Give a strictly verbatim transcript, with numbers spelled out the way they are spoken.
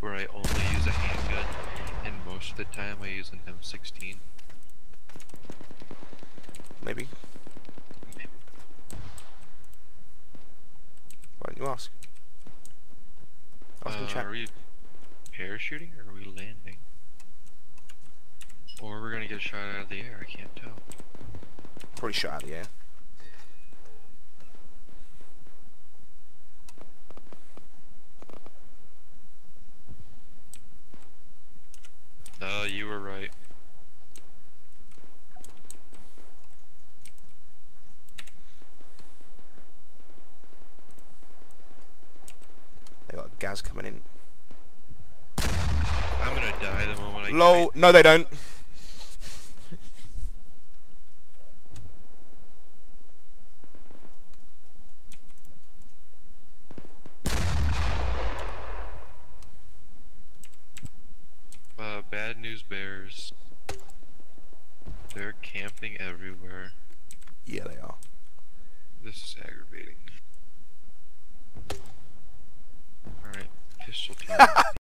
where I only use a handgun, and most of the time I use an M sixteen. Maybe. Maybe. Why don't you ask? Ask in Uh, chat. are we parachuting or are we landing? Or we're gonna get shot out of the air, I can't tell. Probably shot out of the air. No, you were right. They got gas coming in. I'm gonna die the moment I Lol. No, they don't. Uh, bad news bears. They're camping everywhere. Yeah, they are. This is aggravating. Alright, pistol team.